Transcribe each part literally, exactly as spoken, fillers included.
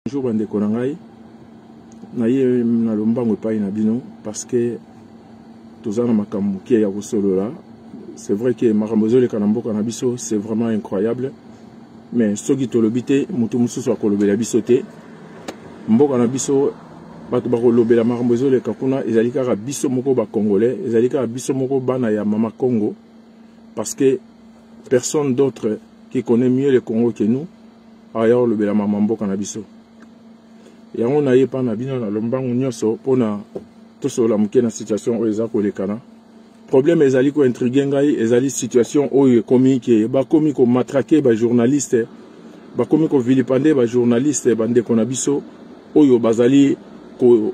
Bonjour bande konangai. Na ye na lombango epai na bino parce que tozana makambo ki ya kosolola. C'est vrai que makambo zole kana mboka na biso c'est vraiment incroyable. Mais soki tolobite mutu mususu akolobela biso te. Mboka na biso bato bakolobela makambo zole kakuna ezali kaka biso moko ba congolais, ezali kaka biso moko bana ya mama Congo parce que personne d'autre qui connaît mieux le Congo que nous ailleurs le bela mama mboka na biso. Yango na yepa na bino na lombango nyoso pona tosola muke na situation oyo eza kolekana. Problème ezali ko intriguer ngai ezali situation oyo komi ke ba komi ko matraquer ba journaliste ba komi ko vilipender ba journaliste bande kona biso oyo bazali ko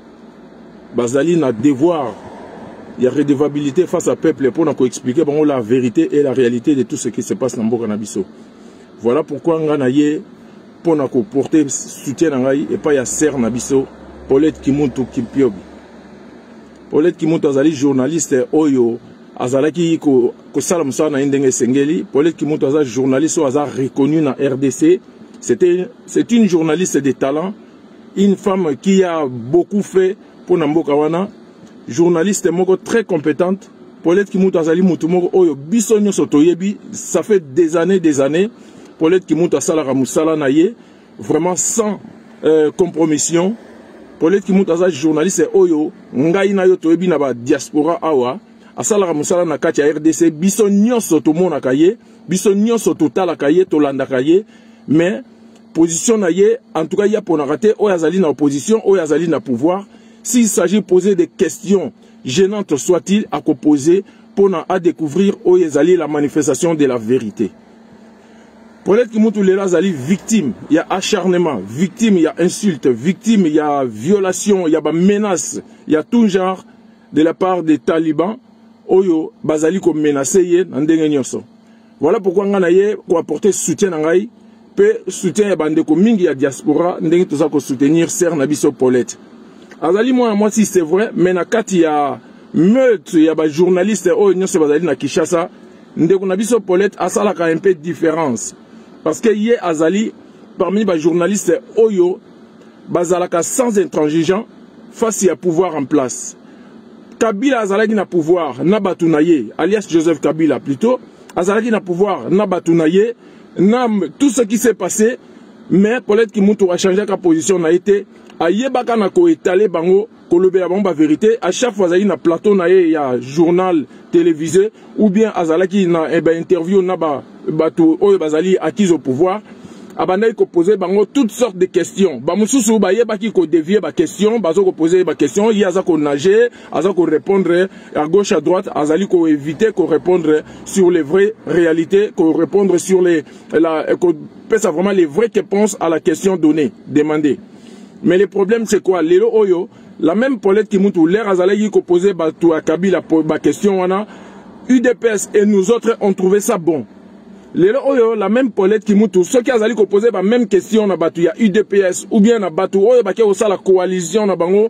bazali na devoir il y a redevabilité face à peuple pour na ko expliquer bon la vérité et la réalité de tout ce qui se passe dans mboka na biso. Voilà pourquoi ngana ye pour na porter soutien ngai et pas ya ser na biso Paulette Kimuntu Kipiobi. Paulette Kimuntu azali journaliste oyo azalaki ko ko sala musana indenge sengeli. Paulette Kimuntu azali journaliste oyo azali reconnu na R D C. C'était c'est une journaliste de talent, une femme qui a beaucoup fait pour Namboka wana, journaliste moko très compétente. Paulette Kimuntu azali mutu moko oyo biso nyoso toyebi, ça fait des années des années. Paulette Kimuntu asala musala na ye vraiment sans euh, compromission. Paulette Kimuntu azali journaliste oyo ngai na yo toyebi na ba diaspora awa asala musala na kati ya R D C biso nyonso to mona kaye biso nyonso totala kaye tolanda kaye mais position na ye en tout cas ya pona raté oyo azali na opposition oyo azali na pouvoir s'il s'agit de poser des questions gênantes soit-il à poser pour à découvrir oyo azali la manifestation de la vérité. Paulette Kimuntu Lela zali victime, il y a acharnement, victime, il y a insulte, victime, il y a violation, il y a menace, il y a tout genre de la part des talibans, oyo bazali ko menacer ye ndenge nyonso. Voilà pourquoi ngana ye ko apporter soutien ngai, pe soutien ya bande ko mingi ya diaspora ndenge toza ko soutenir ser na biso Paulette. Azali moi moi si c'est vrai, mais na kati ya meute ya ba journaliste oyo nyonso bazali na Kinshasa, ndeko na biso Paulette asalaka un peu de différence. Parce que hier azali parmi les journalistes oyo bazalaka sans intransigeant face à pouvoir en place. Kabila azalaki na pouvoir na batunaye alias Joseph Kabila plutôt azalaki na pouvoir na batunaye na tout ce qui s'est passé mais Paulette Kimuntu a changé sa position na été ayebaka na ko étaler bango kolobela bango ba vérité à chaque fois azali na plateau na ye ya journal télévisé ou bien azalaki na eh ben interview na ba bato oyo bazali acquis au pouvoir abandai ko poser bango toutes sortes de questions ba mususu ba yebaki ko dévier ba question bazo ko poser ba question il aza ko nager aza ko répondre à gauche à droite azali ko éviter ko répondre sur les vraies réalités ko répondre sur les la ko pesa vraiment les vraies réponses à la question donnée demandée. Mais le problème c'est quoi lelo oyo la même Paulette Kimuntu l'air azali ko poser ba to Kabila ba question wana U D P S et nous autres on trouvé ça bon. Lelo oyo la même Paulette Kimuntu ceux qui azali ko poser ba même question na batu ya U D P S ou bien na batu oyo ba ke osala coalition na bango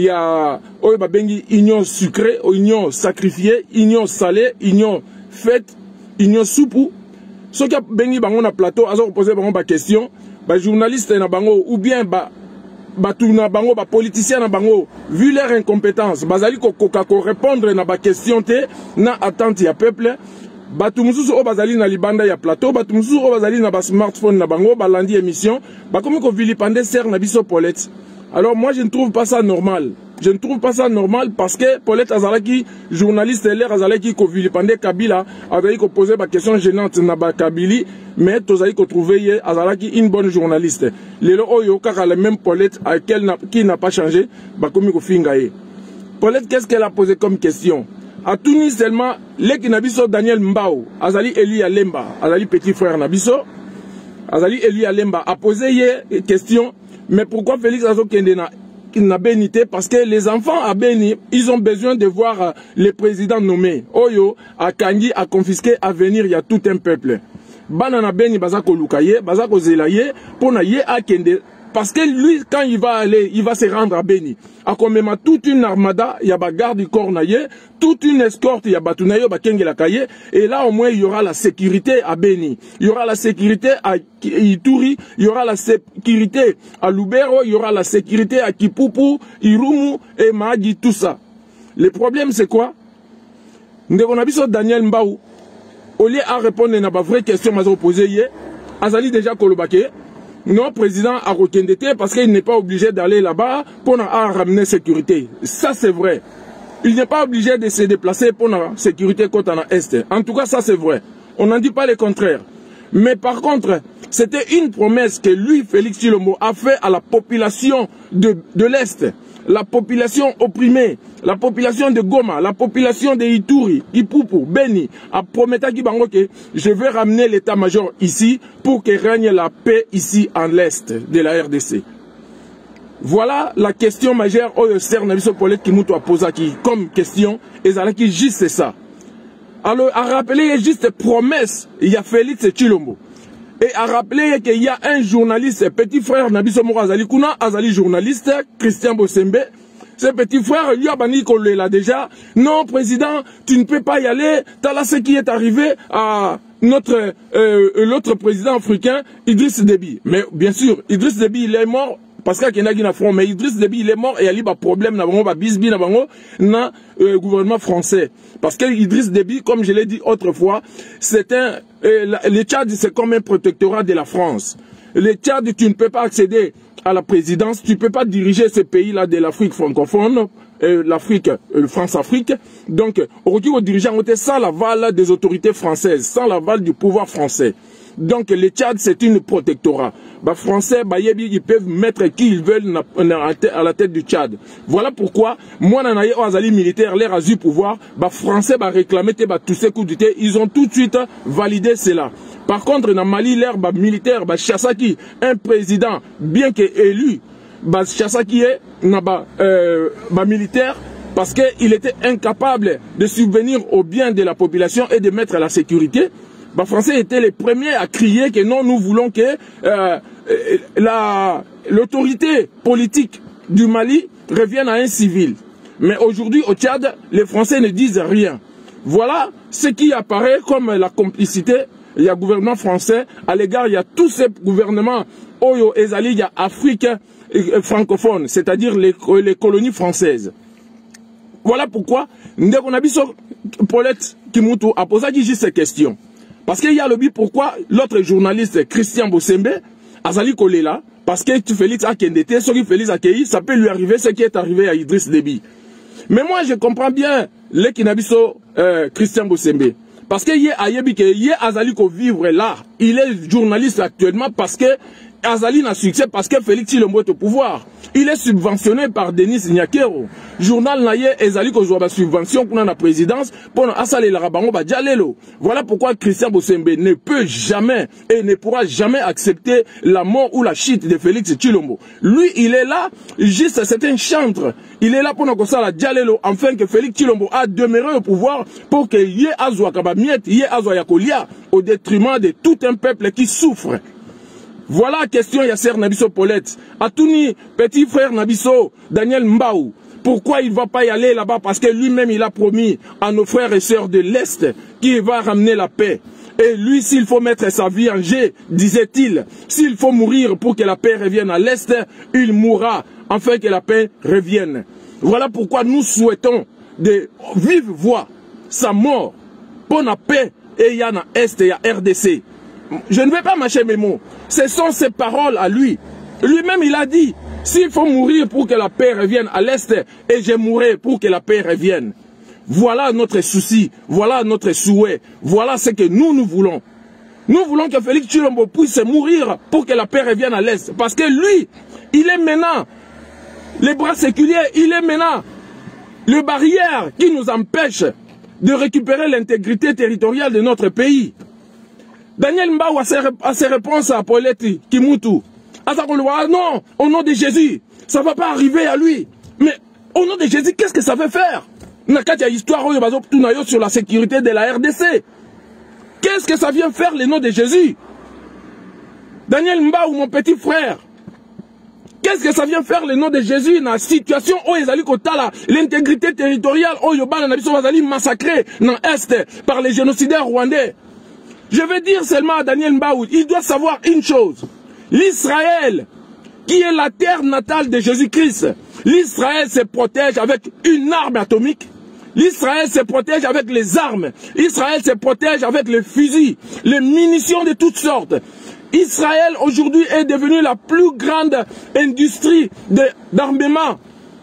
ya oyo ba bengi union sucrée, union sacrifiée, union salée, union faite, union soupe. Ceux qui bengi bango na plateau azo ko poser bango ba question, ba journaliste na bango ou bien ba batu na bango ba politicien na bango vu leur incompétence bazali ko koka ko répondre na ba question te na attente ya peuple batu mususu o bazali na libanda ya plateau batu mususu o bazali na ba smartphone na bango ba landi émission ba komi ko vilipender ser na biso Paulette. Alors moi je ne trouve pas ça normal. Je ne trouve pas ça normal parce que Paulette azalaki journaliste l'air azalaki ko vilipender Kabila azalaki ko poser ba question gênante na ba Kabili mais tozali ko trouver azalaki une bonne journaliste. Lelo oyo kaka la même Paulette à quel qui n'a pas changé ba komi ko fingaye. Paulette qu'est-ce qu'elle a posé comme question? A Tunis seulement leki nabiso Daniel Mbao azali Eli Alemba azali petit frère nabiso azali Eli Alemba a posé une question mais pourquoi Félix Azokende na n'a bénité parce que les enfants à Béni, ils ont besoin de voir euh, les présidents nommés. Oyo, à Kangi, à confisquer, à venir, il y a tout un peuple. Banana Béni, Bazako Lukaye, Bazako Zelaye, pour na ye a kende parce que lui, quand il va aller, il va se rendre à Beni. À Komema, toute une armada, il y a ba garde du corps naïe, toute une escorte, il y a batunayo, ba kenge la kaye, et là au moins il y aura la sécurité à Beni. Il y aura la sécurité à Ituri, il y aura la sécurité à Lubero, il y aura la sécurité à Kipupu, Irumu et Mahagi, tout ça. Le problème c'est quoi? Nous avons Daniel Mbaou, au lieu à répondre à ma vraie question que j'ai posée hier, Azali déjà Kolobake. Non, président a requêté parce qu'il n'est pas obligé d'aller là-bas pour ramener sécurité. Ça, c'est vrai. Il n'est pas obligé de se déplacer pour la sécurité côté en Est. En tout cas, ça, c'est vrai. On n'en dit pas le contraire. Mais par contre, c'était une promesse que lui, Félix Tshilombo, a fait à la population de, de l'Est. La population opprimée, la population de Goma, la population de Ituri, Kipupu, Beni, a promis à Kibango que je vais ramener l'état-major ici pour que règne la paix ici en l'Est de la R D C. Voilà la question majeure au Sernaviso Paulette qui m'a posé comme question, et ça qui juste ça. Alors, à rappeler, il y a juste promesse, il y a Félix Tshilombo. Et à rappeler qu'il y a un journaliste, petit frère Nabiso Moro Azali Kuna, Azali journaliste, Christian Bosembe. Ce petit frère, lui a banni qu'on l'a déjà. Non, président, tu ne peux pas y aller. T'as là ce qui est arrivé à notre euh, l'autre président africain, Idriss Déby. Mais bien sûr, Idriss Déby, il est mort. Parce qu'il y a qui front, mais Idriss Déby il est mort et il y a un problème dans le gouvernement français. Parce que Idriss Déby, comme je l'ai dit autrefois, c'est un, euh, le Tchad c'est comme un protectorat de la France. Le Tchad, tu ne peux pas accéder à la présidence, tu ne peux pas diriger ce pays-là de l'Afrique francophone, euh, l'Afrique, euh, France-Afrique. Donc, aujourd'hui, au dirigeant, on était sans l'aval des autorités françaises, sans l'aval du pouvoir français. Donc le Tchad c'est une protectorat. Bah, Français, bah, ils peuvent mettre qui ils veulent à la tête du Tchad. Voilà pourquoi, moi, nanaye Azali militaire, l'air a eu pouvoir, bah, Français, bah, réclamer, bah, tous ces coups d'État, ils ont tout de suite validé cela. Par contre, dans Mali, l'air, bah, militaire, bah, Chassaki, un président, bien qu'élu, bah, Chassaki est, bah, euh, bah, militaire, parce qu'il était incapable de subvenir au bien de la population et de mettre la sécurité. Les Français étaient les premiers à crier que non, nous voulons que euh, l'autorité politique du Mali revienne à un civil. Mais aujourd'hui, au Tchad, les Français ne disent rien. Voilà ce qui apparaît comme la complicité. Il y a le gouvernement français, à l'égard, il y a tous ces gouvernements, Oyo et Zali, il y a Afrique francophone, c'est-à-dire les, les colonies françaises. Voilà pourquoi, on a vu sur Paulette Kimutu a posé juste ces questions. Parce qu'il y a le but pourquoi l'autre journaliste Christian Bosembe, Azali Kolela, parce que Félix Akendete, ce qui Félix Akei, ça peut lui arriver ce qui est arrivé à Idriss Déby. Mais moi je comprends bien le Kinabiso euh, Christian Bosembe. Parce qu'il y a Ayebi, il y a Azali ko vivre là. Il est journaliste actuellement parce que Azali n'a succès, parce que Félix Tshilombo est au pouvoir. Il est subventionné par Denis Nyakero. Journal Naye Ezali ko joua subvention pour la présidence pour Asale Larabango Badjalelo. Voilà pourquoi Christian Bosembe ne peut jamais et ne pourra jamais accepter la mort ou la chute de Félix Tshilombo. Lui, il est là, juste c'est un chantre. Il est là pour nous la Djalelo, afin que Félix Tshilombo a demeuré au pouvoir pour que Yé Azwa Kabamiet, Yé Azwa Yakolia, au détriment de tout un peuple qui souffre. Voilà la question Yasser Nabiso Paulette. Atouni, petit frère Nabiso, Daniel Mbaou. Pourquoi il ne va pas y aller là-bas? Parce que lui-même il a promis à nos frères et sœurs de l'Est qu'il va ramener la paix. Et lui, s'il faut mettre sa vie en jeu, disait-il, s'il faut mourir pour que la paix revienne à l'Est, il mourra afin que la paix revienne. Voilà pourquoi nous souhaitons de vive voix sa mort pour la paix et il y a dans l'Est et il y a R D C. Je ne vais pas mâcher mes mots. Ce sont ses paroles à lui. Lui-même, il a dit, s'il faut mourir pour que la paix revienne à l'Est, et je mourrai pour que la paix revienne. Voilà notre souci, voilà notre souhait, voilà ce que nous, nous voulons. Nous voulons que Félix Tshilombo puisse mourir pour que la paix revienne à l'Est. Parce que lui, il est maintenant les bras séculiers, il est maintenant le barrière qui nous empêche de récupérer l'intégrité territoriale de notre pays. Daniel Mbaou a ses, a ses réponses à Paulette Kimutu. Ah non, au nom de Jésus, ça ne va pas arriver à lui. Mais au nom de Jésus, qu'est-ce que ça veut faire? Il y a une histoire sur la sécurité de la R D C. Qu'est-ce que ça vient faire le nom de Jésus? Daniel Mbaou, mon petit frère, Qu'est-ce que ça vient faire le nom de Jésus dans la situation où ils allaient l'intégrité territoriale où Yoban allaient massacrer dans l'Est par les génocidaires rwandais? Je veux dire seulement à Daniel Mbaoud, il doit savoir une chose. L'Israël, qui est la terre natale de Jésus-Christ, l'Israël se protège avec une arme atomique. L'Israël se protège avec les armes. Israël se protège avec les fusils, les munitions de toutes sortes. Israël aujourd'hui est devenu la plus grande industrie d'armement.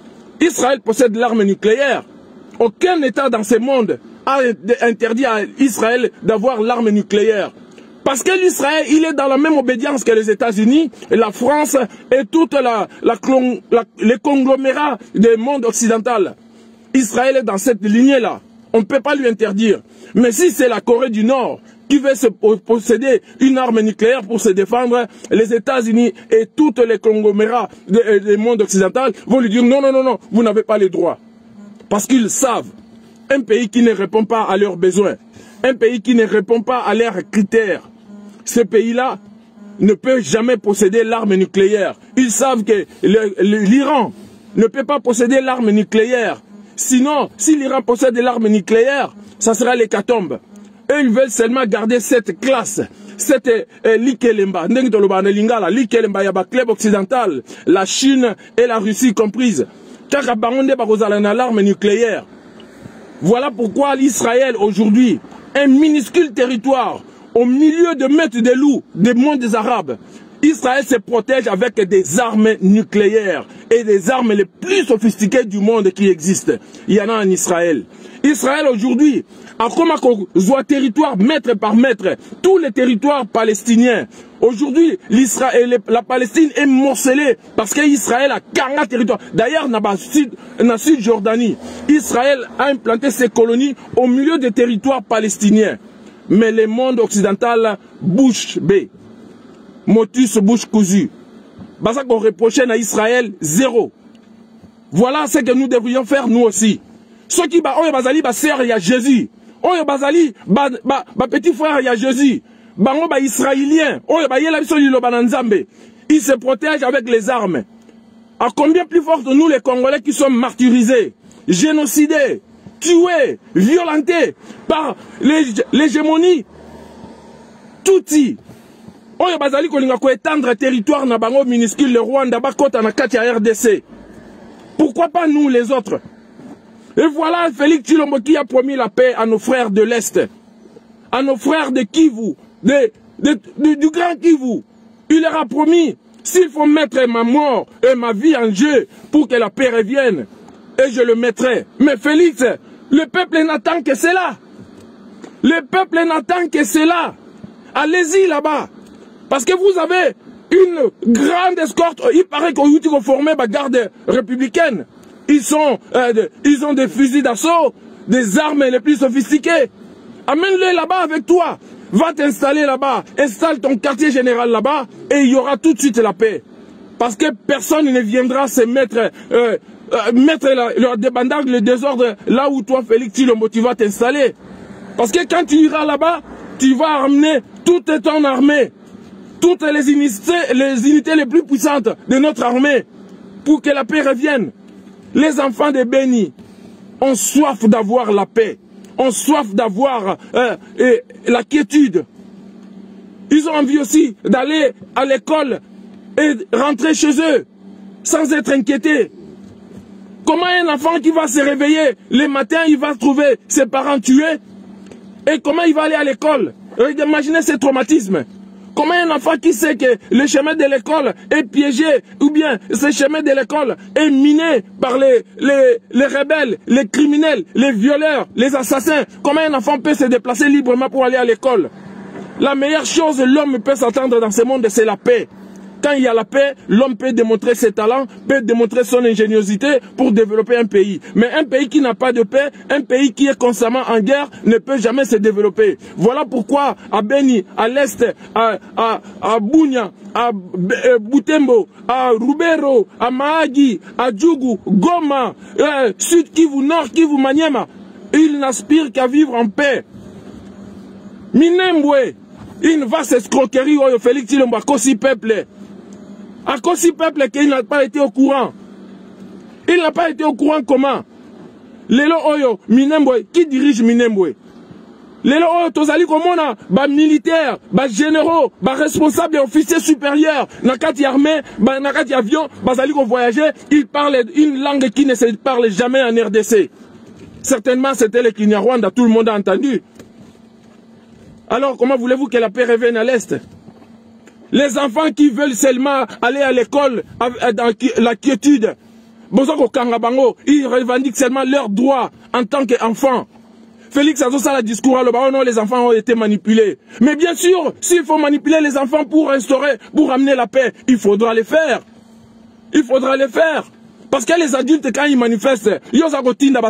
Israël possède l'arme nucléaire. Aucun État dans ce monde a interdit à Israël d'avoir l'arme nucléaire. Parce que l'Israël, il est dans la même obédience que les États-Unis, la France et toute la, la, la, les conglomérats du monde occidental. Israël est dans cette lignée-là. On ne peut pas lui interdire. Mais si c'est la Corée du Nord qui veut se posséder une arme nucléaire pour se défendre, les États-Unis et tous les conglomérats du monde occidental vont lui dire non, non, non, non, vous n'avez pas les droits. Parce qu'ils savent, un pays qui ne répond pas à leurs besoins, un pays qui ne répond pas à leurs critères, ce pays-là ne peut jamais posséder l'arme nucléaire. Ils savent que l'Iran ne peut pas posséder l'arme nucléaire. Sinon, si l'Iran possède l'arme nucléaire, ça sera l'hécatombe. Eux, ils veulent seulement garder cette classe, cette euh, l'Ikelemba, l'Ikelemba, il y a un club occidental, la Chine et la Russie comprises. Car l'arme nucléaire. Voilà pourquoi l'Israël aujourd'hui, un minuscule territoire, au milieu de maîtres des loups, des mondes arabes, Israël se protège avec des armes nucléaires et des armes les plus sophistiquées du monde qui existent. Il y en a en Israël. Israël aujourd'hui, a comme un territoire mètre par mètre, tous les territoires palestiniens. Aujourd'hui, la Palestine est morcelée parce qu'Israël a quarante territoires. D'ailleurs, dans la Sud-Jordanie, Israël a implanté ses colonies au milieu des territoires palestiniens. Mais le monde occidental, bouche bée. Motus bouche cousue. Parce qu'on reprochait à Israël zéro. Voilà ce que nous devrions faire nous aussi. Ceux qui ont bazali ba sœur il y a Jésus. Oyo bazali ba ba petit frère il y a Jésus. Bango ba israélien. Oyo ba yela biso lilo bananzambe. Ils se protègent avec les armes. À combien plus forte nous les Congolais qui sommes martyrisés, génocidés, tués, violentés par l'hégémonie Tutsi. Oyo bazali kolinga ko étendre territoire na bango minuscule le Rwanda bakota na kati ya R D C. Pourquoi pas nous les autres? Et voilà Félix Tshilombo qui a promis la paix à nos frères de l'Est, à nos frères de Kivu, de, de, de, du grand Kivu. Il leur a promis, s'il faut mettre ma mort et ma vie en jeu pour que la paix revienne, et je le mettrai. Mais Félix, le peuple n'attend que cela. Le peuple n'attend que cela. Allez-y là-bas. Parce que vous avez une grande escorte. Il paraît qu'on a formé la garde républicaine. Ils, sont, euh, de, ils ont des fusils d'assaut, des armes les plus sophistiquées. Amène-les là-bas avec toi. Va t'installer là-bas. Installe ton quartier général là-bas et il y aura tout de suite la paix. Parce que personne ne viendra se mettre, euh, euh, mettre la, leur débandage, le désordre là où toi, Félix Tshilombo, tu vas t'installer. Parce que quand tu iras là-bas, tu vas amener toute ton armée, toutes les unités, les unités les plus puissantes de notre armée pour que la paix revienne. Les enfants de Béni ont soif d'avoir la paix, ont soif d'avoir euh, la quiétude. Ils ont envie aussi d'aller à l'école et rentrer chez eux sans être inquiétés. Comment un enfant qui va se réveiller le matin, il va trouver ses parents tués? Et comment il va aller à l'école? Imaginez ces traumatismes. Comment un enfant qui sait que le chemin de l'école est piégé, ou bien ce chemin de l'école est miné par les, les, les rebelles, les criminels, les violeurs, les assassins, comment un enfant peut se déplacer librement pour aller à l'école? La meilleure chose l'homme peut s'attendre dans ce monde, c'est la paix. Quand il y a la paix, l'homme peut démontrer ses talents, peut démontrer son ingéniosité pour développer un pays. Mais un pays qui n'a pas de paix, un pays qui est constamment en guerre, ne peut jamais se développer. Voilà pourquoi à Beni, à l'Est, à, à, à Bunia, à Butembo, à Rubero, à Mahagi, à Djougou, Goma, euh, Sud Kivu, Nord Kivu, Maniema, ils n'aspirent qu'à vivre en paix. Minembwe, une vaste escroquerie, Félix Tshilombo, Kosi peuple. À cause du peuple qu'il n'a pas été au courant. Il n'a pas été au courant comment? Lelo Oyo, Minembwe, qui dirige Minembwe? Lelo Oyo, Tozali Komona, ba militaire, ba généraux, ba responsable et officiers supérieurs, nakati armée, ba nakati avion, bazali ko voyager, ils parlent une langue qui ne se parle jamais en R D C. Certainement, c'était le Kinyarwanda, tout le monde a entendu. Alors, comment voulez-vous que la paix revienne à l'Est? Les enfants qui veulent seulement aller à l'école dans la quiétude, ils revendiquent seulement leurs droits en tant qu'enfants. Félix Azosa a discours, oh non, les enfants ont été manipulés. Mais bien sûr, s'il faut manipuler les enfants pour restaurer, pour ramener la paix, il faudra les faire. Il faudra les faire. Parce que les adultes, quand ils manifestent, ils ont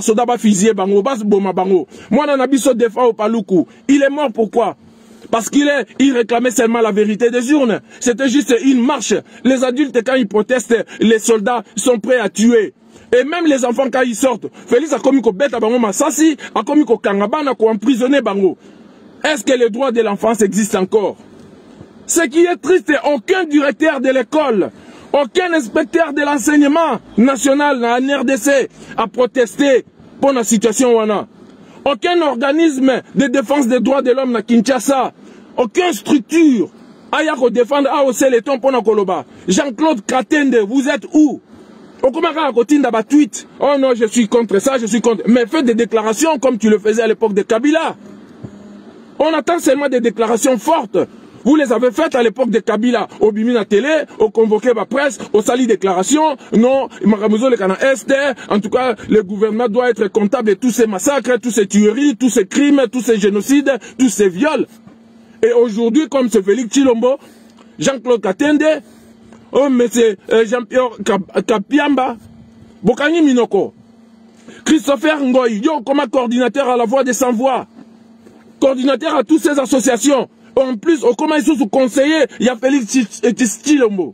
moi, Nanabiso défend au Paloukou. Il est mort pourquoi? Parce qu'il est, il réclamait seulement la vérité des urnes. C'était juste une marche. Les adultes, quand ils protestent, les soldats sont prêts à tuer. Et même les enfants, quand ils sortent, Félix a commis qu'au bête à Bango Massassi, a commis qu'au Kangabana, qu'au emprisonné Bango. Est-ce que les droits de l'enfance existent encore? Ce qui est triste, aucun directeur de l'école, aucun inspecteur de l'enseignement national en R D C a protesté pour la situation wana. Aucun organisme de défense des droits de l'homme na Kinshasa, aucune structure aya ko défendre A O C le ton pona koloba. Jean-Claude Katende, vous êtes où? Okomaka kotinda ba tweet. Oh non, je suis contre ça, je suis contre. Mais faites des déclarations comme tu le faisais à l'époque de Kabila. On attend seulement des déclarations fortes. Vous les avez faites à l'époque de Kabila, au Bimina Télé, au convoqué la presse, au sali déclaration. Non, Maramuzo le Cana Est, en tout cas, le gouvernement doit être comptable de tous ces massacres, tous ces tueries, tous ces crimes, tous ces génocides, tous ces viols. Et aujourd'hui, comme c'est Félix Tshilombo, Jean-Claude Katende, oh, mais c'est euh, Jean-Pierre Kapiamba, Bokani Minoko, Christopher Ngoy, yo comme coordinateur à la voix des sans-voix, coordinateur à toutes ces associations. En plus, au comment ils sont sous-conseillers, il y a Félix Tshilombo.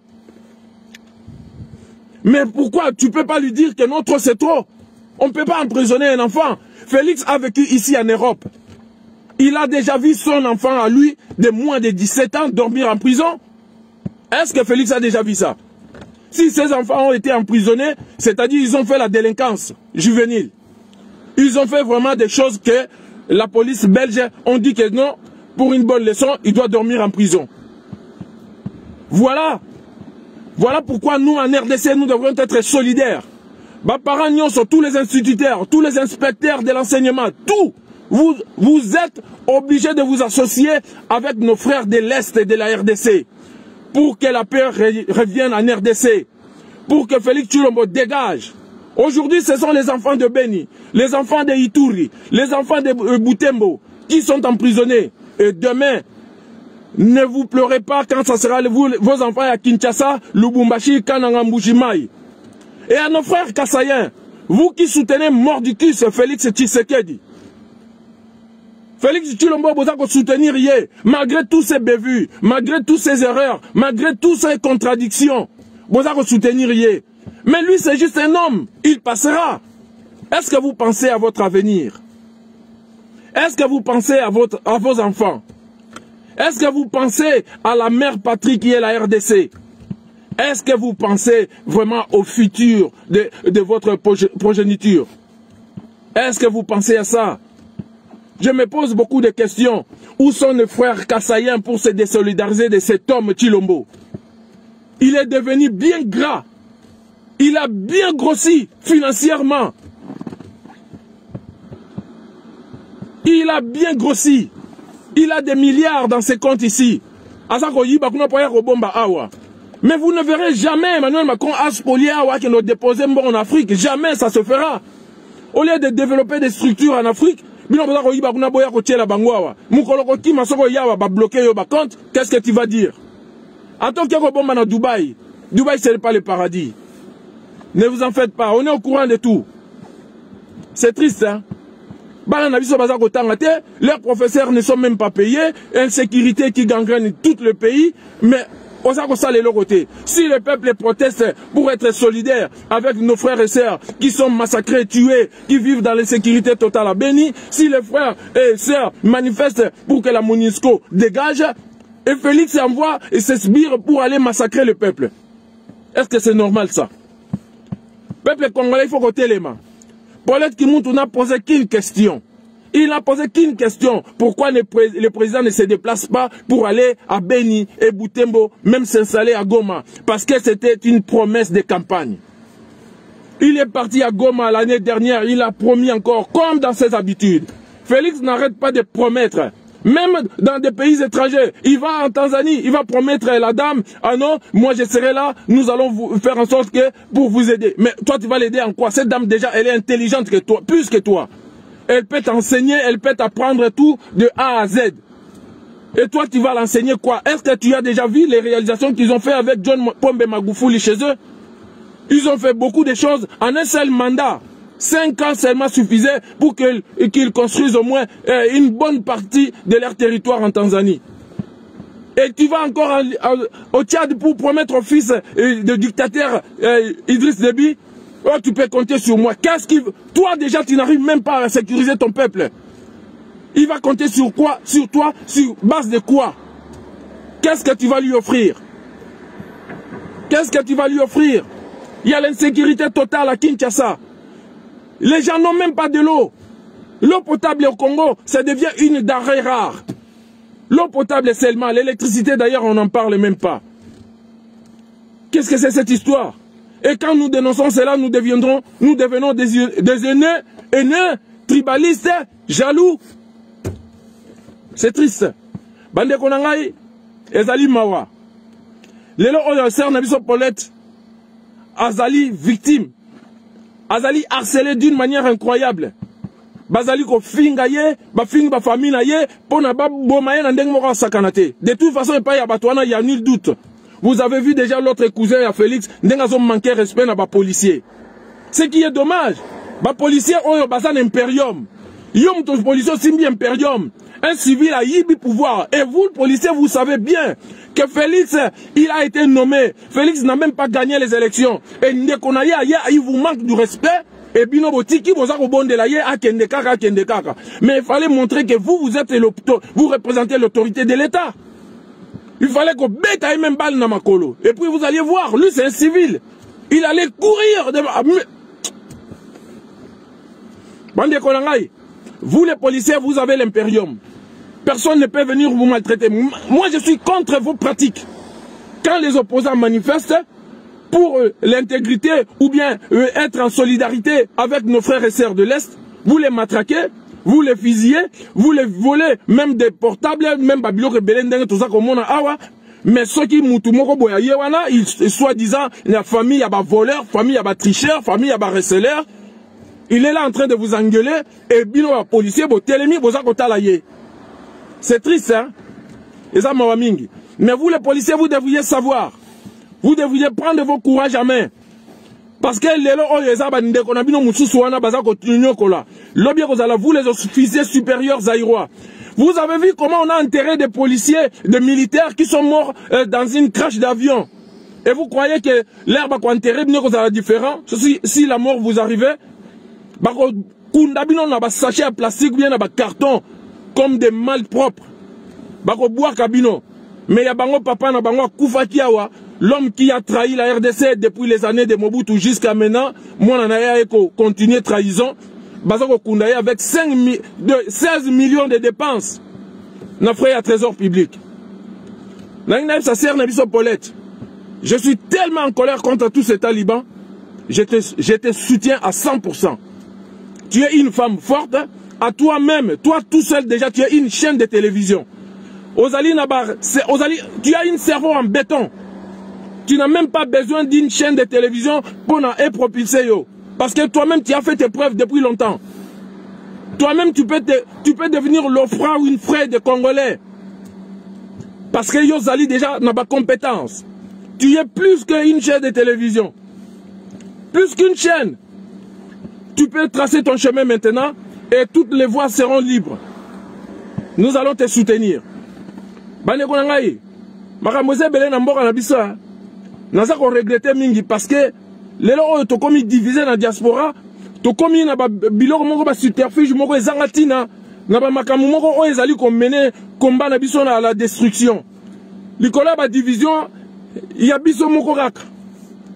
Mais pourquoi tu ne peux pas lui dire que non, trop c'est trop? On ne peut pas emprisonner un enfant. Félix a vécu ici en Europe. Il a déjà vu son enfant à lui, de moins de dix-sept ans, dormir en prison. Est-ce que Félix a déjà vu ça? Si ces enfants ont été emprisonnés, c'est-à-dire ils ont fait la délinquance juvénile. Ils ont fait vraiment des choses que la police belge ont dit que non, pour une bonne leçon, il doit dormir en prison. Voilà. Voilà pourquoi nous, en R D C, nous devrions être solidaires. Bah, parents, sont tous les instituteurs, tous les inspecteurs de l'enseignement, tout. Vous, vous êtes obligés de vous associer avec nos frères de l'Est et de la R D C pour que la paix revienne en R D C, pour que Félix Tshilombo dégage. Aujourd'hui, ce sont les enfants de Beni, les enfants de Ituri, les enfants de Butembo qui sont emprisonnés. Et demain, ne vous pleurez pas quand ça sera vous, vos enfants à Kinshasa, Lubumbashi, Kananga, Mbujimaï. Et à nos frères Kassaïens, vous qui soutenez Mordicus, Félix Tshisekedi. Félix Tshilombo vous a soutenir hier, malgré tous ces bévues, malgré toutes ces erreurs, malgré toutes ces contradictions. Vous a soutenir hier. Mais lui, c'est juste un homme. Il passera. Est-ce que vous pensez à votre avenir? Est-ce que vous pensez à, votre, à vos enfants? Est-ce que vous pensez à la mère patrie qui est la R D C? Est-ce que vous pensez vraiment au futur de, de votre progéniture? Est-ce que vous pensez à ça? Je me pose beaucoup de questions. Où sont les frères kassaïens pour se désolidariser de cet homme Tshilombo? Il est devenu bien gras. Il a bien grossi financièrement. Il a bien grossi. Il a des milliards dans ses comptes ici. Mais vous ne verrez jamais Emmanuel Macron aspolier qui nous dépose en Afrique. Jamais ça se fera. Au lieu de développer des structures en Afrique, qu'est-ce que tu vas dire? Attends qu'il y ait bombe à Dubaï. Dubaï, ce n'est pas le paradis. Ne vous en faites pas. On est au courant de tout. C'est triste, hein? Leurs professeurs ne sont même pas payés. Insécurité qui gangrène tout le pays. Mais si le peuple proteste pour être solidaire avec nos frères et sœurs qui sont massacrés, tués, qui vivent dans l'insécurité totale à Beni, si les frères et sœurs manifestent pour que la MONUSCO dégage, et Félix envoie et s'inspire pour aller massacrer le peuple. Est-ce que c'est normal ça? Peuple congolais, il faut côté les mains. Paulette Kimoutou n'a posé qu'une question. Il n'a posé qu'une question. Pourquoi le, pré le président ne se déplace pas pour aller à Beni et Boutembo, même s'installer à Goma? Parce que c'était une promesse de campagne. Il est parti à Goma l'année dernière, il a promis encore, comme dans ses habitudes. Félix n'arrête pas de promettre. Même dans des pays étrangers, il va en Tanzanie, il va promettre à la dame, ah non, moi je serai là, nous allons vous faire en sorte que pour vous aider. Mais toi tu vas l'aider en quoi? Cette dame déjà, elle est intelligente que toi, plus que toi. Elle peut t'enseigner, elle peut t'apprendre tout de A à Z. Et toi tu vas l'enseigner quoi? Est-ce que tu as déjà vu les réalisations qu'ils ont fait avec John Pombe Magufuli chez eux? Ils ont fait beaucoup de choses en un seul mandat. Cinq ans seulement suffisait pour qu'ils qu'ils construisent au moins euh, une bonne partie de leur territoire en Tanzanie. Et tu vas encore en, en, au Tchad pour promettre au fils euh, de dictateur euh, Idriss Déby, oh, tu peux compter sur moi. Qu'est-ce qui... Toi déjà tu n'arrives même pas à sécuriser ton peuple. Il va compter sur quoi? Sur toi? Sur base de quoi? Qu'est-ce que tu vas lui offrir? Qu'est-ce que tu vas lui offrir? Il y a l'insécurité totale à Kinshasa. Les gens n'ont même pas de l'eau. L'eau potable au Congo, ça devient une denrée rare. L'eau potable seulement, l'électricité d'ailleurs, on n'en parle même pas. Qu'est-ce que c'est cette histoire? Et quand nous dénonçons cela, nous deviendrons, nous devenons des, des haineux, haineux, tribalistes, jaloux. C'est triste. Bande konangai, ezali mawa. Lelo oyo ser na biso Paulette, azali victime. Azali harcelé d'une manière incroyable. Bazali ko finga ye, ba finga ba famille na ye, pona ba bomaye na ndenge moko sakanate. De toute façon, pas ya batwana, il y a nul doute. Vous avez vu déjà l'autre cousin à Félix, ndenge zo manqué respect na ba policier. Ce qui est dommage, ba policier oyo bazan imperium. Yom to policier simbi imperium. Un civil a yibi pouvoir. Et vous, le policier, vous savez bien que Félix, il a été nommé. Félix n'a même pas gagné les élections. Et Ndekonaye, il vous manque du respect. Et Bino Botiki, vous Mais il fallait montrer que vous, vous êtes vous représentez l'autorité de l'État. Il fallait que bête aille même balle dans ma colo. Et puis vous alliez voir, lui c'est un civil. Il allait courir. De... Vous les policiers, vous avez l'impérium. Personne ne peut venir vous maltraiter. Moi, je suis contre vos pratiques. Quand les opposants manifestent pour euh, l'intégrité ou bien euh, être en solidarité avec nos frères et sœurs de l'Est, vous les matraquez, vous les fusillez, vous les volez, même des portables, même Babilo Rebelendeng, tout ça comme on a awa. Mais ceux qui moutumoko boyayewana, ils soi-disant, la famille a ba voleur, famille a ba tricheur, famille a ba receleur. Il est là en train de vous engueuler et bino a policier bo telemi boza kotalaye. C'est triste, hein? Et ça m'a mingi. Mais vous, les policiers, vous devriez savoir. Vous devriez prendre vos courages à main. Parce que les vous, les officiers supérieurs zaïrois, vous avez vu comment on a enterré des policiers, des militaires qui sont morts euh, dans une crash d'avion. Et vous croyez que l'herbe a enterré, différent? Si, si la mort vous arrivait, on a un sachet à plastique, bien un carton. Comme des malpropres. Bako bois kabino. Mais ya bango papa na bango kufa kiawa. L'homme qui a trahi la R D C depuis les années de Mobutu jusqu'à maintenant. Moi nanaya eko continuer trahison. Bazako kundaye avec cinq, de, seize millions de dépenses. Na frère à trésor public. Naïnaïf sa sert na biso Paulette. Je suis tellement en colère contre tous ces talibans. Je te, je te soutiens à cent pour cent. Tu es une femme forte. À toi-même, toi tout seul déjà, tu as une chaîne de télévision. Ozali Nabar, Ozali, tu as une cerveau en béton. Tu n'as même pas besoin d'une chaîne de télévision pour et propulser yo. Parce que toi-même, tu as fait tes preuves depuis longtemps. Toi-même, tu peux, te, tu peux devenir l'offrant ou une frère de Congolais. Parce que Yozali déjà n'a pas compétence. Tu es plus qu'une chaîne de télévision. Plus qu'une chaîne. Tu peux tracer ton chemin maintenant. Et toutes les voies seront libres. Nous allons te soutenir. Parce que les gens sont comme divisés dans la diaspora. Ils comme un subterfuge, ils combat à la destruction. Il y a division, il y a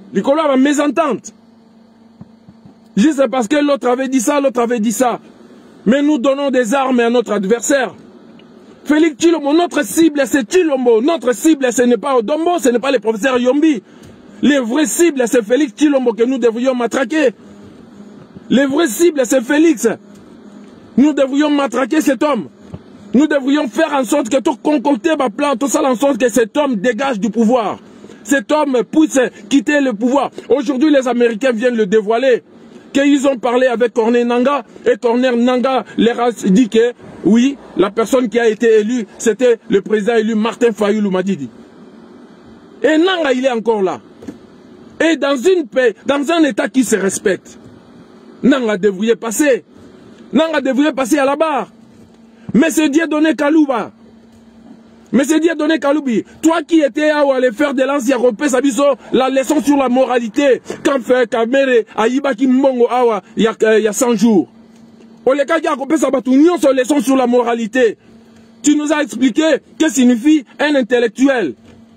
Nicolas va mésentente. Juste parce que l'autre avait dit ça, l'autre avait dit ça. Mais nous donnons des armes à notre adversaire. Félix Tshilombo, notre cible c'est Tshilombo. Notre cible ce n'est pas Odombo, ce n'est pas le professeur Yombi. Les vraies cibles c'est Félix Tshilombo que nous devrions matraquer. Les vraies cibles c'est Félix. Nous devrions matraquer cet homme. Nous devrions faire en sorte que tout concocter ma plan, tout ça en sorte que cet homme dégage du pouvoir. Cet homme puisse quitter le pouvoir. Aujourd'hui les Américains viennent le dévoiler. Qu'ils ont parlé avec Corneille Nangaa et Corneille Nangaa leur a dit que oui, la personne qui a été élue, c'était le président élu Martin Fayulu Madidi. Et Nangaa, il est encore là. Et dans une paix, dans un état qui se respecte, Nangaa devrait passer. Nangaa devrait passer à la barre. Mais c'est Dieudonné Kalouba. Mais c'est Dieudonné Kaloubi, toi qui étais à aller faire de l'ancien européen, ça biso la leçon sur la moralité, quand fait Kamere, Aïba Kimbongo Awa, il y a cent jours. On les cas qui a coupé sa batounion sur leçon sur la moralité. Tu nous as expliqué que signifie un intellectuel.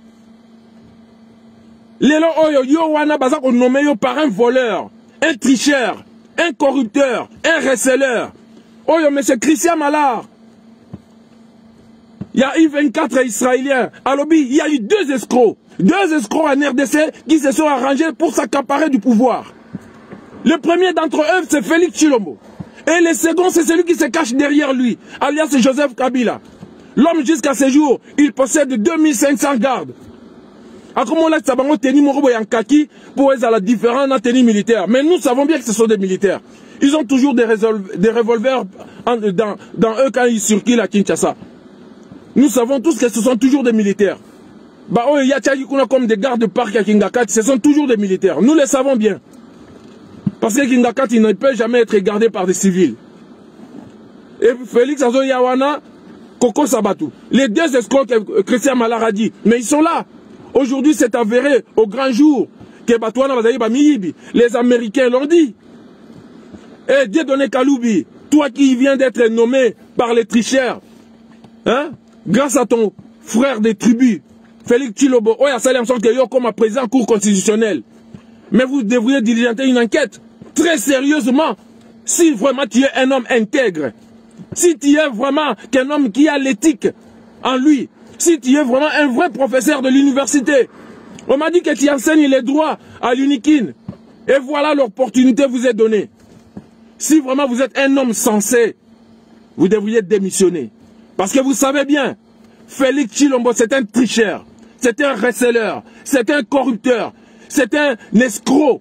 Lelo Oyo, Yo Wana Bazako nommé yo par un voleur, un tricheur, un corrupteur, un receleur. Oyo, mais c'est Christian Malard. Il y a eu vingt-quatre Israéliens. À l'Obi, il y a eu deux escrocs. Deux escrocs en R D C qui se sont arrangés pour s'accaparer du pouvoir. Le premier d'entre eux, c'est Félix Tshilombo. Et le second, c'est celui qui se cache derrière lui, alias Joseph Kabila. L'homme, jusqu'à ce jour, il possède deux mille cinq cents gardes. À comment là, ça va tenir mon robot en kaki pour être à la différence dans tenue militaire. Mais nous savons bien que ce sont des militaires. Ils ont toujours des, des revolvers en, dans, dans eux quand ils circulent à Kinshasa. Nous savons tous que ce sont toujours des militaires. Bah, oh, il y a comme des gardes de parc à Kingakat, ce sont toujours des militaires. Nous le savons bien. Parce que Kingakat, il ne peut jamais être gardé par des civils. Et Félix Azo Yawana, Koko Sabatou. Les deux escrocs que Christian Malard a dit, mais ils sont là. Aujourd'hui, c'est avéré au grand jour que Batouana Bazaïba Miyibi. Les Américains l'ont dit. Et Dieudonné Kaloubi, toi qui viens d'être nommé par les tricheurs, hein? Grâce à ton frère des tribus, Félix Tshilombo, oh, il y a ça l'impression que yo comme président cour constitutionnel. Mais vous devriez diligenter une enquête très sérieusement. Si vraiment tu es un homme intègre, si tu es vraiment qu'un homme qui a l'éthique en lui, si tu es vraiment un vrai professeur de l'université. On m'a dit que tu enseignes les droits à l'Unikin. Et voilà l'opportunité vous est donnée. Si vraiment vous êtes un homme sensé, vous devriez démissionner. Parce que vous savez bien, Félix Tshilombo, c'est un tricheur, c'est un receleur, c'est un corrupteur, c'est un escroc.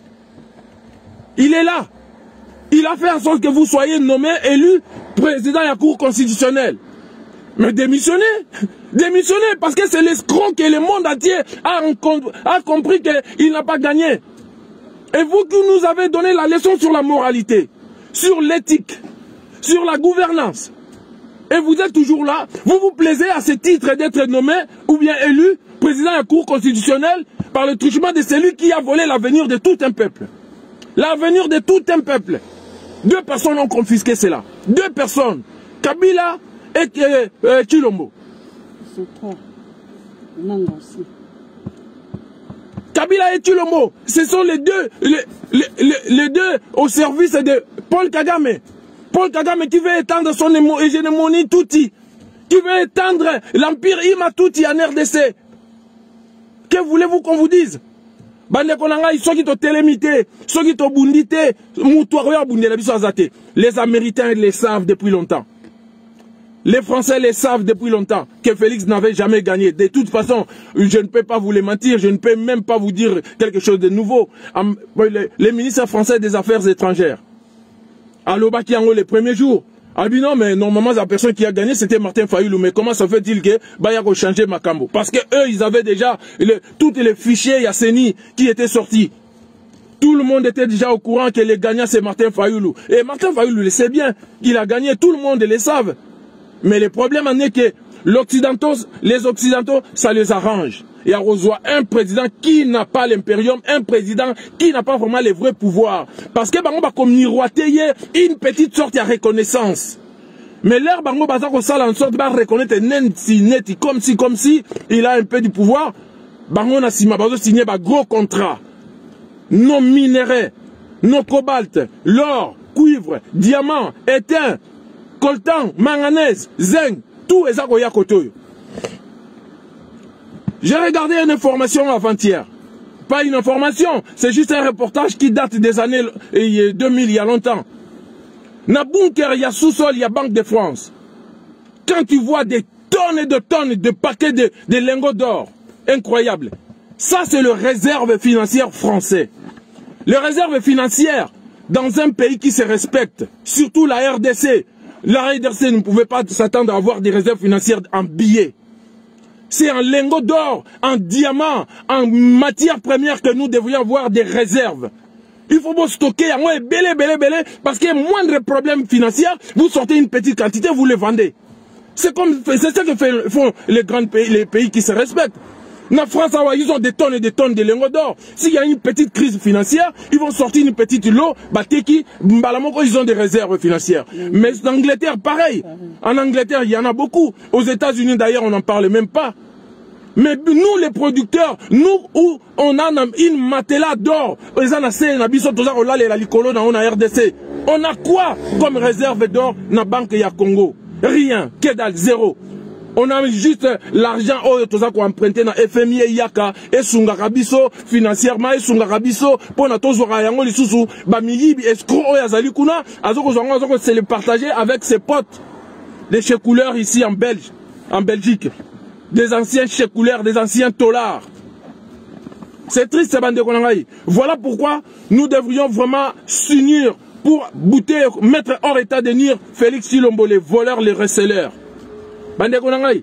Il est là. Il a fait en sorte que vous soyez nommé, élu président de la Cour constitutionnelle. Mais démissionnez, démissionnez, parce que c'est l'escroc que le monde entier a, a compris qu'il n'a pas gagné. Et vous qui nous avez donné la leçon sur la moralité, sur l'éthique, sur la gouvernance, et vous êtes toujours là, vous vous plaisez à ce titre d'être nommé ou bien élu président de la Cour constitutionnelle par le truchement de celui qui a volé l'avenir de tout un peuple. L'avenir de tout un peuple. Deux personnes ont confisqué cela. Deux personnes. Kabila et euh, euh, Tshilombo. C'est trois. Non, aussi. Kabila et Tshilombo, ce sont les deux, les, les, les, les deux au service de Paul Kagame. Paul Kagame qui veut étendre son hégémonie touti, qui veut étendre l'empire Ima touti en R D C. Que voulez-vous qu'on vous dise? Les Américains les savent depuis longtemps. Les Français les savent depuis longtemps que Félix n'avait jamais gagné. De toute façon, je ne peux pas vous les mentir, je ne peux même pas vous dire quelque chose de nouveau. Les ministres français des Affaires étrangères, à l'Oba Kiango les premiers jours, a dit non, mais normalement la personne qui a gagné c'était Martin Fayulu. Mais comment ça fait-il que Bayako changer Makambo? Parce que eux, ils avaient déjà le, tous les fichiers Yasseni qui étaient sortis. Tout le monde était déjà au courant que les gagnants c'est Martin Fayulu. Et Martin Fayulu le sait bien qu'il a gagné, tout le monde le savent. Mais le problème en est que l'Occidentaux, les Occidentaux, ça les arrange. Et on reçoit un président qui n'a pas l'impérium, un président qui n'a pas vraiment les vrais pouvoirs. Parce que Bango va comme miroiter une petite sorte de reconnaissance. Mais l'air Bango va en sorte de reconnaître neti neti comme si comme si il a un peu du pouvoir. Bango n'a signé un gros contrat nos minéraux, nos cobalt, l'or, cuivre, diamant, étain, coltan, manganèse, zinc, tout est ça qu'on y a côté. J'ai regardé une information avant-hier. Pas une information, c'est juste un reportage qui date des années deux mille, il y a longtemps. Dans le bunker, il y a sous-sol, il y a Banque de France. Quand tu vois des tonnes et de tonnes de paquets de, de lingots d'or, incroyable. Ça, c'est le réserve financière français. Les réserves financières, dans un pays qui se respecte, surtout la R D C, la R D C ne pouvait pas s'attendre à avoir des réserves financières en billets. C'est en lingots d'or, en diamants, en matières premières que nous devrions avoir des réserves. Il faut stocker, belé, belé, belé, parce qu'il y a moindre problème financier, vous sortez une petite quantité, vous les vendez. C'est comme, c'est ce que font les grands pays, les pays qui se respectent. En France, ils ont des tonnes et des tonnes de lingots d'or. S'il y a une petite crise financière, ils vont sortir une petite lot, bateki, balamoko, ils ont des réserves financières. Mais en Angleterre, pareil. En Angleterre, il y en a beaucoup. Aux États-Unis, d'ailleurs, on n'en parle même pas. Mais nous, les producteurs, nous, où on a une matelas d'or, on a R D C. On a quoi comme réserve d'or dans la banque ya Congo? Rien. Kedal, zéro. On a juste l'argent oh, tout ça qu'on emprunté dans F M I et Yaka et Sungarabiso financièrement et Sungarabiso pour na tozo rayango lisusu ba miyibi escroc oh yazali kuna azoko zongo azoko c'est le partager avec ses potes les chécouleurs ici en Belgique en Belgique des anciens chécouleurs des anciens tollards. C'est triste ce bande konangai. Voilà pourquoi nous devrions vraiment s'unir pour bouter mettre hors état de nuire Félix Tshilombo, les voleurs, les receleurs. Bandeko ngai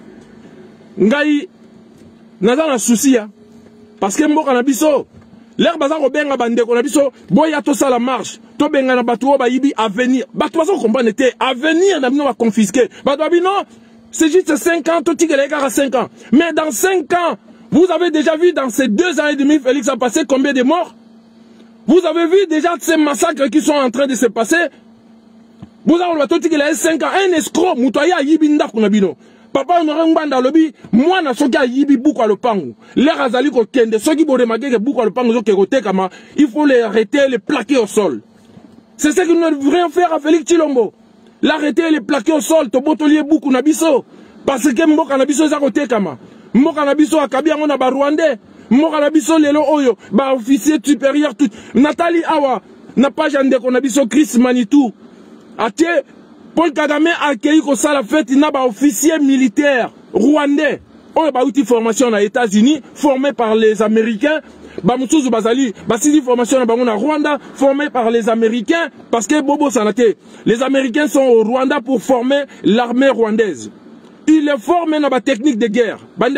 ngai naza na souci ya parce que mboka na biso l'air baza ko benga bandeko na biso boya to sala marche to benga na bato ba yibi avenir bato baza ko comprendre te avenir na bino ba confisquer bato bino c'est juste cinq ans to tigele ka cinq ans mais dans cinq ans vous avez déjà vu dans ces deux ans et demi Félix a passé combien de morts? Vous avez vu déjà ces massacres qui sont en train de se passer? Vous avez cinq ans, un escroc, Moutaya Yibinda Kunabino. Papa Norembanda Lobby, moi na soka Yibi Bouka le Pangu. L'air Azali Kende, ceux qui vont remarquer que Bouka le Pangu, il faut les arrêter, les plaquer au sol. C'est ce que nous devrions faire à Félix Tshilombo. L'arrêter et les plaquer au sol, to botolier Boukou Nabiso. Parce que Mboka Nabiso Zakote Kama. Mboka Nabiso Akabia on a Rwandais. Mboka Nabiso Lelo Oyo, ba officier supérieur tout. Nathalie Awa, n'a pas Jande Konabiso Chris Manitou. Atie, Paul Kagame a accueilli comme ça la fête, il n'a pas officier militaire rwandais. On a eu une formation aux États-Unis, formée par les Américains. Bamusuzu Bazali, Basili formation à Rwanda, formée par les Américains, parce que Bobo Sanate, les Américains sont au Rwanda pour former l'armée rwandaise. Ils les forment dans la technique de guerre. Les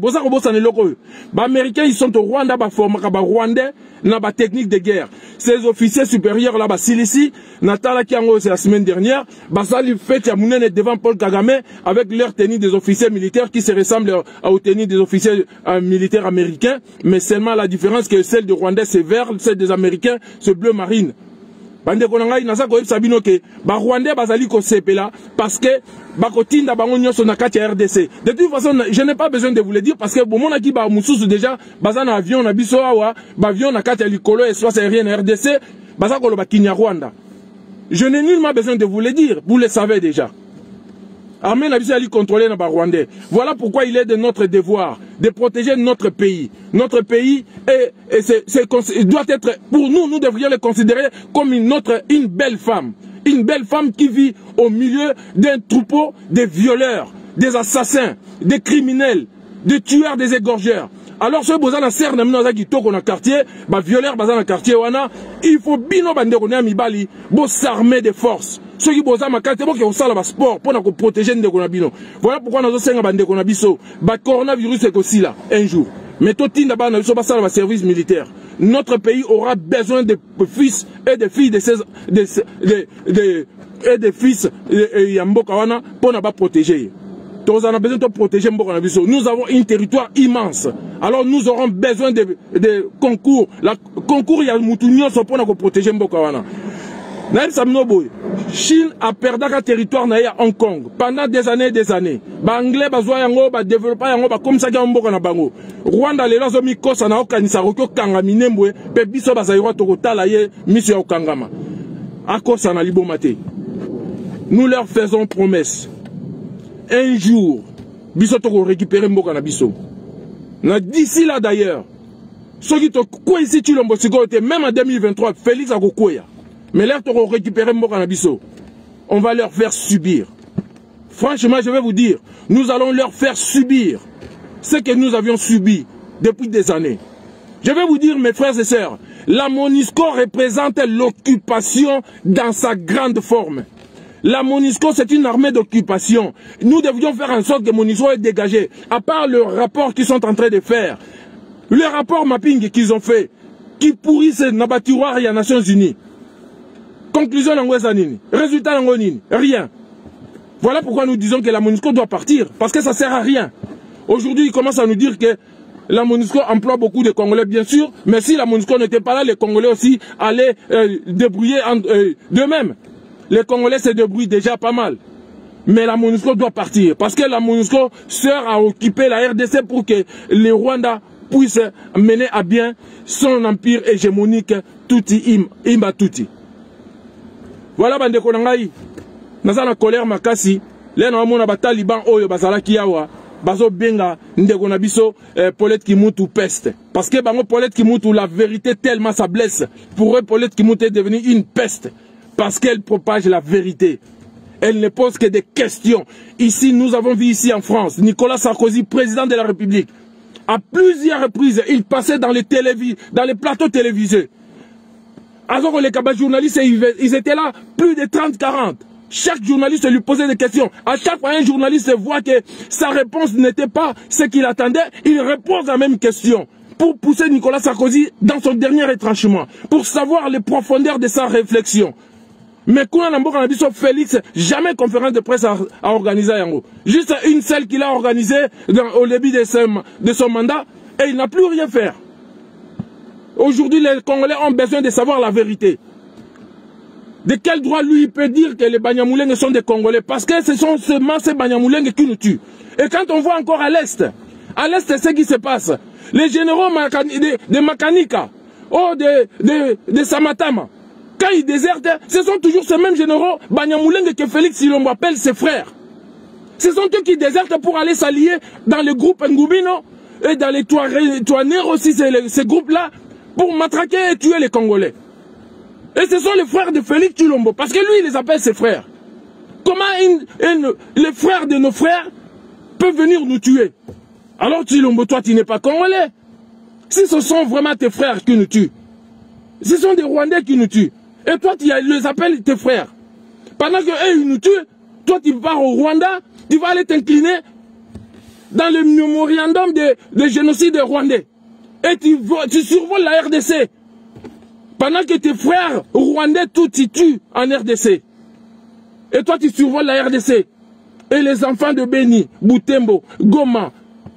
Américains ils sont au Rwanda, ils forment les Rwandais dans la technique de guerre. Ces officiers supérieurs là, Silisi, Natala Kiango, c'est la semaine dernière, Basali fait devant Paul Kagame avec leur tenue des officiers militaires qui se ressemblent aux tenues des officiers euh, militaires américains, mais seulement la différence que celle des Rwandais c'est vert, celle des Américains c'est bleu marine. Bande konangai nasa ko sabino ke ba Rwandais bazali ko sepela parce que ba kotinda bango nyoso na kati R D C. De toute façon, je n'ai pas besoin de vous le dire parce que bon mon aki ba mususu déjà bazana avion na biso awa, ba avion na kati ya likolo espace aérien R D C, bazako lo ba kinya Rwanda. Je n'ai nullement besoin de vous le dire, vous le savez déjà. Armée n'a pas contrôler nos Rwandais. Voilà pourquoi il est de notre devoir de protéger notre pays. Notre pays est, est, est, est, doit être, pour nous, nous devrions le considérer comme une, autre, une belle femme. Une belle femme qui vit au milieu d'un troupeau de violeurs, des assassins, des criminels, des tueurs, des égorgeurs. Alors, ce besoin de serre dans le quartier, bah violeurs dans le quartier, il faut bino bande à mibali, bo s'armer de force. Ceux qui posent ma carte, qui ont ça le sport pour nous protéger de Konabino. Voilà pourquoi nous avons bande Konabiso. Bah coronavirus est aussi là un jour. Mais tout le monde n'a pas ça le service militaire. Notre pays aura besoin de fils et de filles de ces de de de et de fils et Yambokawana pour nous protéger. Nous avons besoin de protéger Mboka. Nous avons un territoire immense. Alors nous aurons besoin de, de concours. Le concours, il y a Moutounion pour nous protéger Mboka. Naïm Samnoboy, Chine a perdu un territoire à Hong Kong pendant des années et des années. Les Anglais ont développé comme ça. Rwanda, les gens ont mis Kosa na Okanisa, Roko Kangamine, Pebiso Bazaïro Tokotala, Mission Okangama. À Kosa na Libomate. Nous leur faisons promesse. Un jour, Biso Toko récupérer Mbokana Biso. D'ici là d'ailleurs, ceux qui te quoi ici, tu l'as même en deux mille vingt-trois, Félix Agokoya. Mais l'air t'auront récupéré Mbokanabiso. On va leur faire subir. Franchement, je vais vous dire, nous allons leur faire subir ce que nous avions subi depuis des années. Je vais vous dire, mes frères et sœurs, la MONUSCO représente l'occupation dans sa grande forme. La MONUSCO, c'est une armée d'occupation. Nous devions faire en sorte que MONUSCO est dégagé. À part le rapport qu'ils sont en train de faire, le rapport mapping qu'ils ont fait, qui pourrissent Nabatiroir et les Nations Unies. Conclusion d'Angouezanini. Résultat d'Angonini. Rien. Voilà pourquoi nous disons que la MONUSCO doit partir. Parce que ça ne sert à rien. Aujourd'hui, ils commencent à nous dire que la MONUSCO emploie beaucoup de Congolais, bien sûr. Mais si la MONUSCO n'était pas là, les Congolais aussi allaient euh, débrouiller euh, d'eux-mêmes. Les Congolais se débrouillent déjà pas mal. Mais la MONUSCO doit partir. Parce que la MONUSCO sert à occuper la R D C pour que les Rwandais puissent mener à bien son empire hégémonique Tuti Imba Tuti. Voilà bande konangai naza na colère makasi le na mona ba taliban oyo bazala kiawa bazo benga ndeko na biso eh, Paulette Kimutu peste parce que bango Paulette Kimutu la vérité tellement ça blesse pour eux Paulette Kimutu est devenue une peste parce qu'elle propage la vérité. Elle ne pose que des questions. Ici nous avons vu ici en France Nicolas Sarkozy président de la République à plusieurs reprises il passait dans les télévis dans les plateaux télévisés. Alors que les cabas journalistes, ils étaient là, plus de trente quarante. Chaque journaliste lui posait des questions. À chaque fois, un journaliste voit que sa réponse n'était pas ce qu'il attendait. Il repose la même question pour pousser Nicolas Sarkozy dans son dernier retranchement, pour savoir les profondeurs de sa réflexion. Mais quand on a dit Félix, jamais conférence de presse à, à organiser. Juste une seule qu'il a organisée au début de, ce, de son mandat et il n'a plus rien fait. Aujourd'hui, les Congolais ont besoin de savoir la vérité. De quel droit lui il peut dire que les Banyamulenge sont des Congolais? Parce que ce sont seulement ces Banyamulenge qui nous tuent. Et quand on voit encore à l'Est, à l'Est, c'est ce qui se passe. Les généraux de, de Makanika, oh, de, de, de Samatama, quand ils désertent, ce sont toujours ces mêmes généraux Banyamulenge que Félix Silombo appelle ses frères. Ce sont eux qui désertent pour aller s'allier dans le groupe Ngubino et dans les Touaners aussi, ces groupes-là, pour matraquer et tuer les Congolais. Et ce sont les frères de Félix Tshilombo, parce que lui, il les appelle ses frères. Comment une, une, les frères de nos frères peuvent venir nous tuer? Alors Tshilombo, toi, tu n'es pas Congolais. Si ce sont vraiment tes frères qui nous tuent, ce sont des Rwandais qui nous tuent, et toi, tu les appelles tes frères. Pendant qu'eux, ils nous tuent, toi, tu pars au Rwanda, tu vas aller t'incliner dans le mémorandum de, de génocide rwandais. Et tu, tu survoles la R D C. Pendant que tes frères rwandais tout ils tuent en R D C. Et toi tu survoles la R D C. Et les enfants de Beni, Butembo, Goma,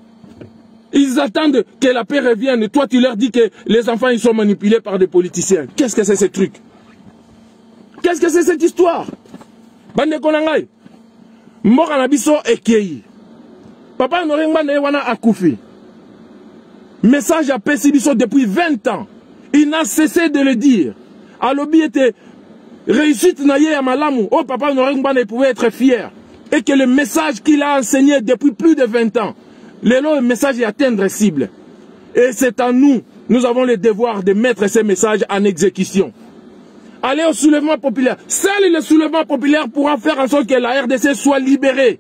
ils attendent que la paix revienne. Et toi tu leur dis que les enfants ils sont manipulés par des politiciens. Qu'est-ce que c'est ce truc? Qu'est-ce que c'est cette histoire? Bande konangai. Mboka na biso ekei. Papa Norengba na wana akufi. Message à Pessibiso depuis vingt ans. Il n'a cessé de le dire. Alobi était réussite naïe à Malamu. Oh, papa Norengba ne pouvait être fier. Et que le message qu'il a enseigné depuis plus de vingt ans, le message est atteindre cible. Et c'est à nous, nous avons le devoir de mettre ces messages en exécution. Allez au soulèvement populaire. Seul le soulèvement populaire pourra faire en sorte que la R D C soit libérée.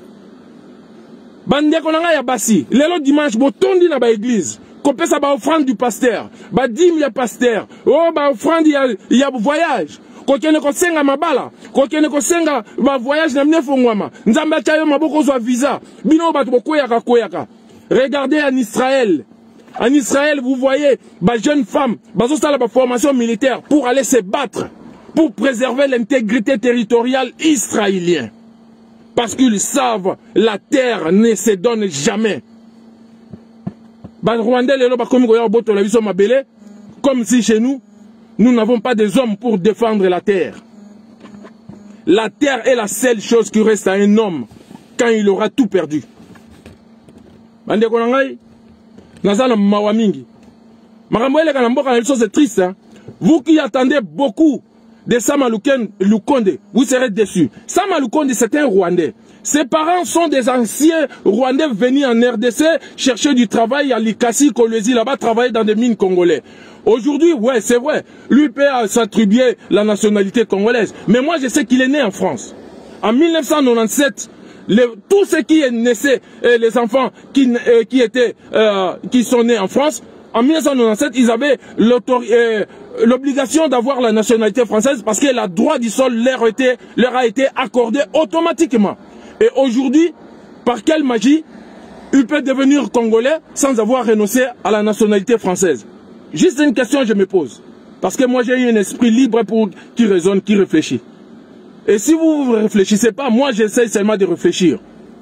Bande konanga ya basi, lelo dimanche botondi na ba église, kopesa ba offrande du pasteur, ba dîme ya pasteur, oh ba offrande ya, ya voyage, kokene kosenga mabala, kokene kosenga ba voyage na mne fongwama, nzambe chayo maboko zwa visa, bino batu bokoyaka koyaka. Regardez en Israël, en Israël vous voyez ba jeune femme, bazo sala ba formation militaire pour aller se battre, pour préserver l'intégrité territoriale israélienne. Parce qu'ils savent, la terre ne se donne jamais. Comme si chez nous, Nous n'avons pas des hommes pour défendre la terre. La terre est la seule chose qui reste à un homme quand il aura tout perdu. C'est triste. Hein? Vous qui attendez beaucoup de Sama Lukonde, vous serez déçus. Sama Lukonde, c'est un Rwandais. Ses parents sont des anciens Rwandais venus en R D C chercher du travail à Likasi, Kolwezi, là-bas, travailler dans des mines congolais. Aujourd'hui, ouais, c'est vrai, lui peut s'attribuer la nationalité congolaise. Mais moi, je sais qu'il est né en France. En mille neuf cent quatre-vingt-dix-sept, les, tous ceux qui naissaient, euh, les enfants qui, euh, qui, étaient, euh, qui sont nés en France, en mille neuf cent quatre-vingt-dix-sept, ils avaient l'obligation euh, d'avoir la nationalité française parce que le droit du sol leur, était, leur a été accordé automatiquement. Et aujourd'hui, par quelle magie, il peut devenir congolais sans avoir renoncé à la nationalité française? Juste une question que je me pose. Parce que moi j'ai eu un esprit libre pour qui raisonne, qui réfléchit. Et si vous ne réfléchissez pas, moi j'essaie seulement de réfléchir.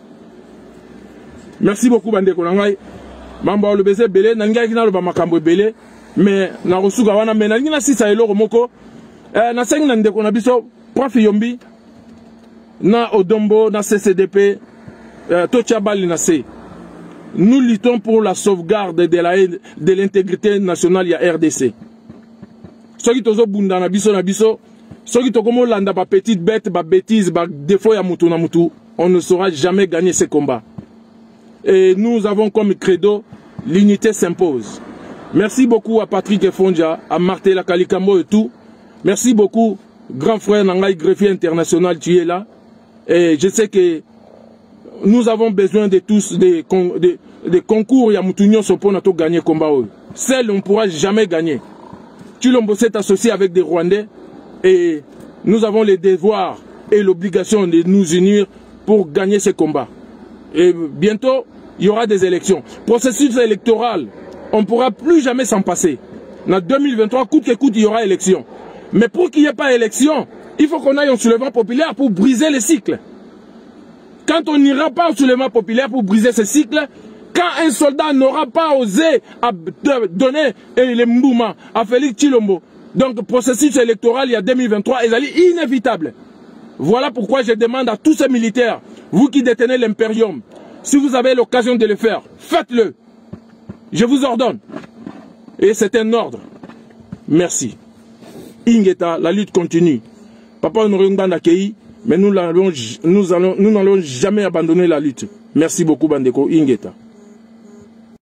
Merci beaucoup Bandeko Nangai. Mamba le baiser belé, nanga kina le bamakambo belé, mais na rosuga wana mais na sisa elo romoko. Eh na seng na ndeko na biso prof Yombi na Odombo na C C D P euh, Tochabali na C. Nous luttons pour la sauvegarde de la de l'intégrité nationale ya R D C. Soki tozo bunda na biso na biso, soki tokomo landa ba petite bête, ba bêtise, ba défaut ya mutu na mutu, on ne saura jamais gagner ce combat. Et nous avons comme credo, l'unité s'impose. Merci beaucoup à Patrick Efonja, à Martin Lakalikambo et tout. Merci beaucoup, grand frère Nangai, greffier international, tu es là. Et je sais que nous avons besoin de tous des, des, des concours. Il y a Moutounion Sopon pour gagner le combat. Seul, on ne pourra jamais gagner. Chilombo s'est associé avec des Rwandais et nous avons le devoir et l'obligation de nous unir pour gagner ce combat. Et bientôt, il y aura des élections. Processus électoral, on ne pourra plus jamais s'en passer. En deux mille vingt-trois, coûte que coûte, il y aura élection. Mais pour qu'il n'y ait pas élection, il faut qu'on aille au soulèvement populaire pour briser les cycles. Quand on n'ira pas au soulèvement populaire pour briser ce cycle, quand un soldat n'aura pas osé donner les mouvements à Félix Tshilombo, donc processus électoral il y a deux mille vingt-trois est inévitable. Voilà pourquoi je demande à tous ces militaires, vous qui détenez l'impérium, si vous avez l'occasion de le faire, faites-le. Je vous ordonne. Et c'est un ordre. Merci. Ingeta, la lutte continue. Papa Honoré Kei, mais nous n'allons nous allons, nous n'allons jamais abandonner la lutte. Merci beaucoup Bandeko Ingeta.